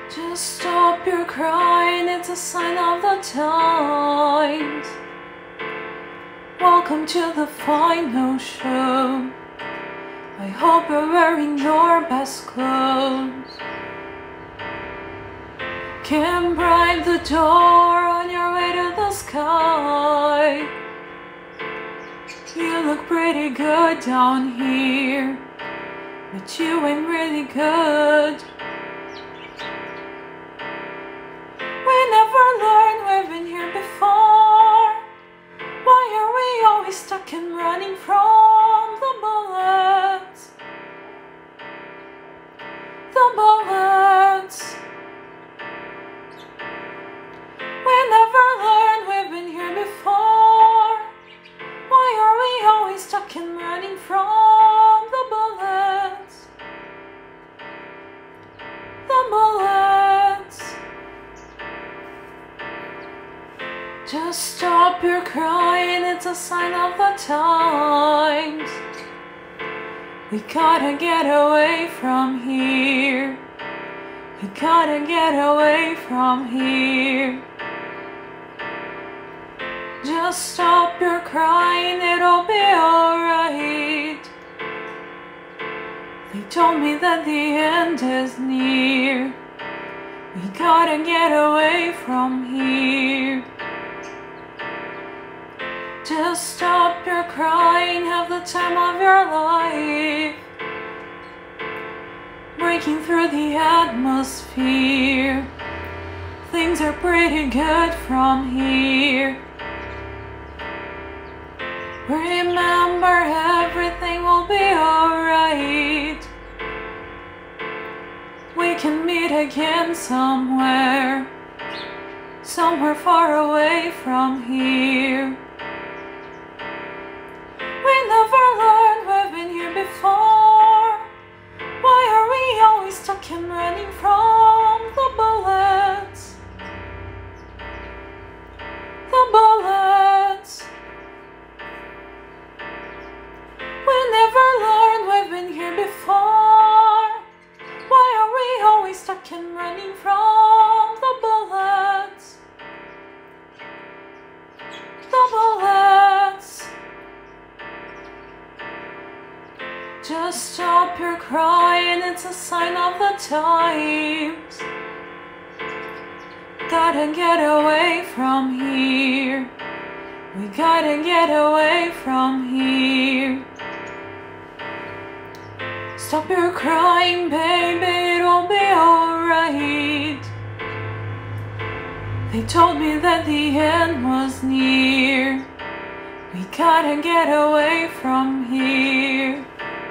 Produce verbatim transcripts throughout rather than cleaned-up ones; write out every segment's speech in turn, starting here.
Just stop your crying, it's a sign of the times. Welcome to the final show. I hope you're wearing your best clothes. Can bribe the door on your way to the sky. You look pretty good down here, but you ain't really good. We never learned, we've been here before. Why are we always stuck and running from the bullets? The bullets. We never learned, we've been here before. Why are we always stuck and running from the bullets? The bullets. Just stop your crying, it's a sign of the times. We gotta get away from here. We gotta get away from here. Just stop your crying, it'll be alright. They told me that the end is near. We gotta get away from here. Just stop your crying, have the time of your life. Breaking through the atmosphere. Things are pretty good from here. Remember, everything will be alright. We can meet again somewhere. Somewhere far away from here. We never learned, we've been here before. Why are we always stuck and running from the bullets? The bullets. We never learned, we've been here before. Why are we always stuck and running from the bullets? The bullets. Just stop your crying, it's a sign of the times. Gotta get away from here. We gotta get away from here. Stop your crying, baby, it'll be alright. They told me that the end was near. We gotta get away from here.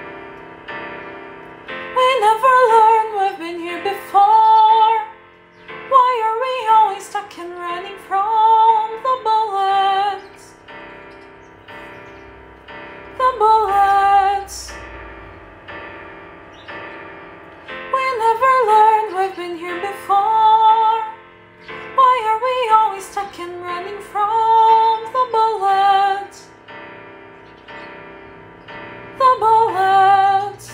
We never learned, we've been here before. Why are we always stuck and running from the bullets? The bullets. We never learned, we've been here before. Why are we always stuck and running from the bullets? The bullets.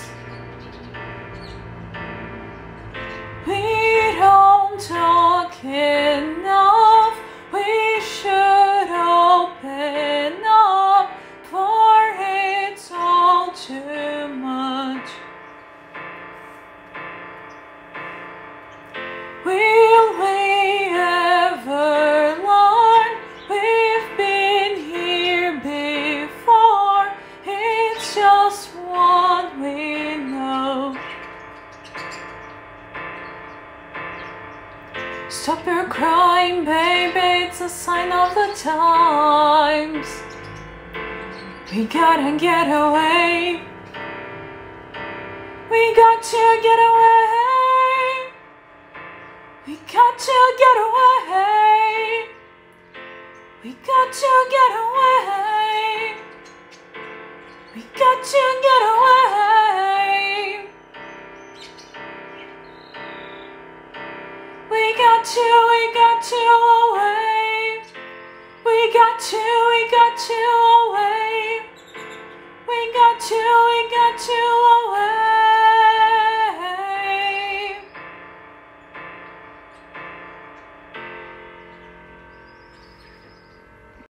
We don't talk enough. We should open up, for it's all too much. Will we ever learn? We've been here before. It's just what we know. Stop your crying, baby, it's a sign of the times. We gotta get away. We got to get away. We got to get away. We got to get away. We got to get away. We got to, we got to away. We got to, we got to away. We got to, we got to away.